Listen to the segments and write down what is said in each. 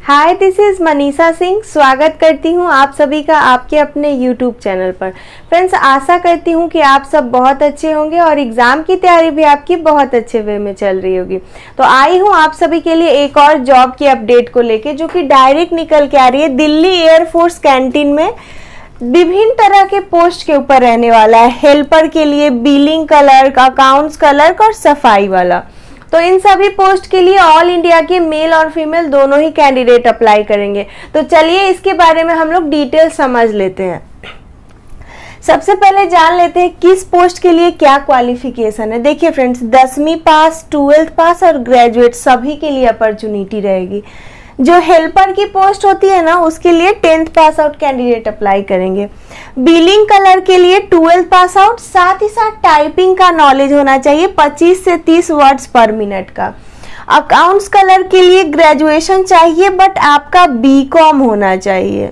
Hi, this is Manisha Singh. स्वागत करती हूँ आप सभी का आपके अपने यूट्यूब चैनल पर। फ्रेंड्स, आशा करती हूँ कि आप सब बहुत अच्छे होंगे और एग्ज़ाम की तैयारी भी आपकी बहुत अच्छे वे में चल रही होगी। तो आई हूँ आप सभी के लिए एक और जॉब की अपडेट को लेके, जो कि डायरेक्ट निकल के आ रही है। दिल्ली एयरफोर्स कैंटीन में विभिन्न तरह के पोस्ट के ऊपर रहने वाला है। हेल्पर के लिए बिलिंग क्लर्क, अकाउंट्स क्लर्क और सफाई वाला। तो इन सभी पोस्ट के लिए ऑल इंडिया के मेल और फीमेल दोनों ही कैंडिडेट अप्लाई करेंगे। तो चलिए इसके बारे में हम लोग डिटेल समझ लेते हैं। सबसे पहले जान लेते हैं किस पोस्ट के लिए क्या क्वालिफिकेशन है। देखिए फ्रेंड्स, 10वीं पास, 12th पास और ग्रेजुएट सभी के लिए अपॉर्चुनिटी रहेगी। जो हेल्पर की पोस्ट होती है ना, उसके लिए 10th pass out candidate apply करेंगे। बिलिंग कलर के लिए 12th पास आउट, साथ ही साथ टाइपिंग का नॉलेज होना चाहिए 25 से 30 वर्ड्स पर मिनट का। अकाउंट्स कलर के लिए ग्रेजुएशन चाहिए, बट आपका बीकॉम होना चाहिए।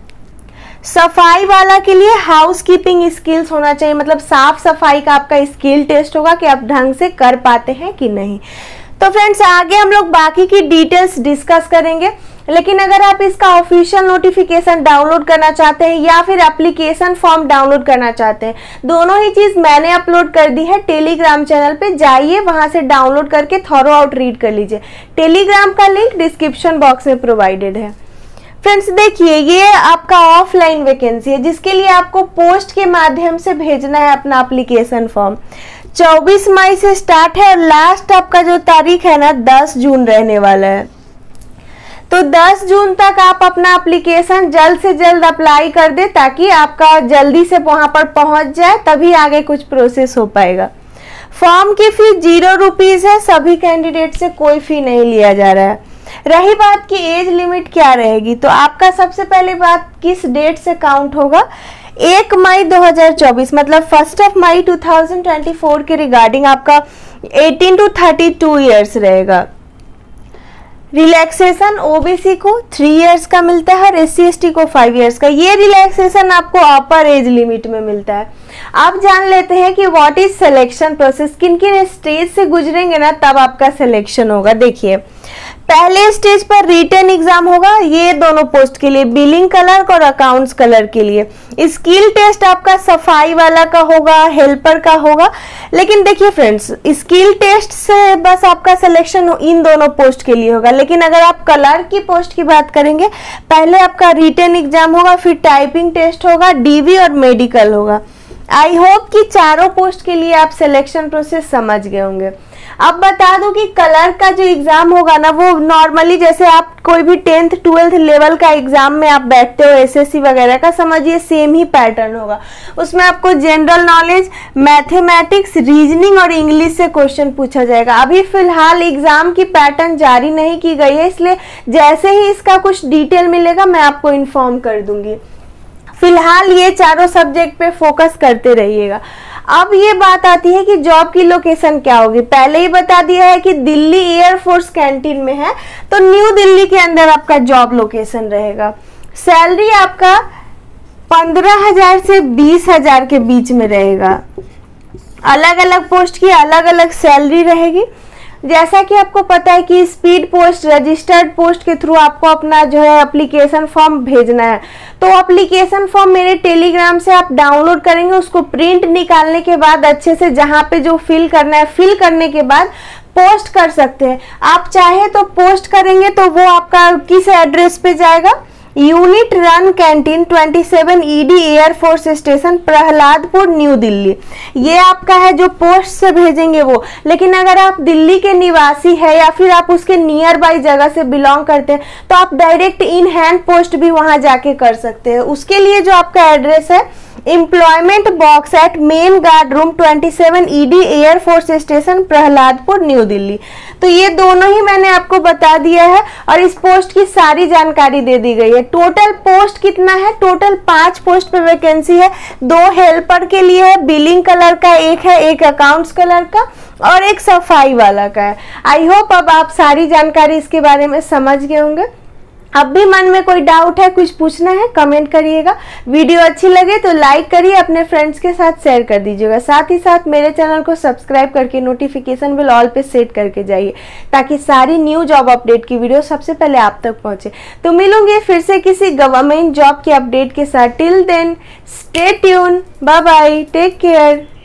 सफाई वाला के लिए हाउस कीपिंग स्किल्स होना चाहिए, मतलब साफ सफाई का आपका स्किल टेस्ट होगा कि आप ढंग से कर पाते हैं कि नहीं। तो फ्रेंड्स, आगे हम लोग बाकी की डिटेल्स डिस्कस करेंगे। लेकिन अगर आप इसका ऑफिशियल नोटिफिकेशन डाउनलोड करना चाहते हैं या फिर एप्लीकेशन फॉर्म डाउनलोड करना चाहते हैं, दोनों ही चीज मैंने अपलोड कर दी है टेलीग्राम चैनल पे। जाइए वहां से डाउनलोड करके थॉरो आउट रीड कर लीजिए। टेलीग्राम का लिंक डिस्क्रिप्शन बॉक्स में प्रोवाइडेड है। फ्रेंड्स देखिए, ये आपका ऑफलाइन वैकेंसी है, जिसके लिए आपको पोस्ट के माध्यम से भेजना है अपना एप्लीकेशन फॉर्म। 24 मई से स्टार्ट है और लास्ट आपका जो तारीख है ना, 10 जून रहने वाला है। तो 10 जून तक आप अपना एप्लीकेशन जल्द से जल्द अप्लाई कर दे, ताकि आपका जल्दी से वहां पर पहुंच जाए, तभी आगे कुछ प्रोसेस हो पाएगा। फॉर्म की फी 0 रुपीज है। सभी कैंडिडेट से कोई फी नहीं लिया जा रहा है। रही बात की एज लिमिट क्या रहेगी, तो आपका सबसे पहले बात किस डेट से काउंट होगा। 1 मई 2024 मतलब 1 मई 2024 के रिगार्डिंग आपका 18 to 32 ईयर्स रहेगा। रिलैक्सेशन ओबीसी को 3 इयर्स का मिलता है और SC/ST को 5 इयर्स का। ये रिलैक्सेशन आपको अपर एज लिमिट में मिलता है। आप जान लेते हैं कि व्हाट इज सिलेक्शन प्रोसेस, किन किन स्टेज से गुजरेंगे ना, तब आपका सिलेक्शन होगा। देखिए, पहले स्टेज पर रिटन एग्जाम होगा, ये दोनों पोस्ट के लिए, बिलिंग क्लर्क और अकाउंट्स क्लर्क के लिए। स्किल टेस्ट आपका सफाई वाला का होगा, हेल्पर का होगा। लेकिन देखिए फ्रेंड्स, स्किल टेस्ट से बस आपका सिलेक्शन इन दोनों पोस्ट के लिए होगा। लेकिन अगर आप क्लर्क की पोस्ट की बात करेंगे, पहले आपका रिटन एग्जाम होगा, फिर टाइपिंग टेस्ट होगा, डीवी और मेडिकल होगा। आई होप कि चारों पोस्ट के लिए आप सिलेक्शन प्रोसेस समझ गए होंगे। अब बता दूं कि क्लर्क का जो एग्जाम होगा ना, वो नॉर्मली जैसे आप कोई भी 10th 12th लेवल का एग्जाम में आप बैठते हो, SSC वगैरह का, समझिए सेम ही पैटर्न होगा। उसमें आपको जनरल नॉलेज, मैथमेटिक्स, रीजनिंग और इंग्लिश से क्वेश्चन पूछा जाएगा। अभी फिलहाल एग्जाम की पैटर्न जारी नहीं की गई है, इसलिए जैसे ही इसका कुछ डिटेल मिलेगा मैं आपको इन्फॉर्म कर दूंगी। फिलहाल ये चारों सब्जेक्ट पे फोकस करते रहिएगा। अब ये बात आती है कि जॉब की लोकेशन क्या होगी। पहले ही बता दिया है कि दिल्ली एयरफोर्स कैंटीन में है, तो न्यू दिल्ली के अंदर आपका जॉब लोकेशन रहेगा। सैलरी आपका 15,000 से 20,000 के बीच में रहेगा। अलग अलग पोस्ट की अलग अलग सैलरी रहेगी। जैसा कि आपको पता है कि स्पीड पोस्ट, रजिस्टर्ड पोस्ट के थ्रू आपको अपना जो है एप्लीकेशन फॉर्म भेजना है। तो एप्लीकेशन फॉर्म मेरे टेलीग्राम से आप डाउनलोड करेंगे, उसको प्रिंट निकालने के बाद अच्छे से जहां पे जो फिल करना है, फिल करने के बाद पोस्ट कर सकते हैं। आप चाहे तो पोस्ट करेंगे तो वो आपका किस एड्रेस पे जाएगा, unit run canteen 27 ED air force station, Prahladpur, New Delhi. ये आपका है जो पोस्ट से भेजेंगे वो। लेकिन अगर आप दिल्ली के निवासी है या फिर आप उसके नियर बाई जगह से बिलोंग करते हैं, तो आप डायरेक्ट इन हैंड पोस्ट भी वहां जाके कर सकते हैं। उसके लिए जो आपका एड्रेस है, employment box at main guard room 27 ED air force station, Prahladpur, New Delhi. तो ये दोनों ही मैंने आपको बता दिया है और इस पोस्ट की सारी जानकारी दे दी गई है। टोटल पोस्ट कितना है, टोटल 5 पोस्ट पे वैकेंसी है। 2 हेल्पर के लिए है, बिलिंग कलर का एक है, एक अकाउंट्स कलर का और एक सफाई वाला का है। आई होप अब आप सारी जानकारी इसके बारे में समझ गए होंगे। अब भी मन में कोई डाउट है, कुछ पूछना है, कमेंट करिएगा। वीडियो अच्छी लगे तो लाइक करिए, अपने फ्रेंड्स के साथ शेयर कर दीजिएगा। साथ ही साथ मेरे चैनल को सब्सक्राइब करके नोटिफिकेशन बिल ऑल पे सेट करके जाइए, ताकि सारी न्यू जॉब अपडेट की वीडियो सबसे पहले आप तक पहुंचे। तो मिलूंगी फिर से किसी गवर्नमेंट जॉब के अपडेट के साथ। Till then stay tune, bye bye, take care.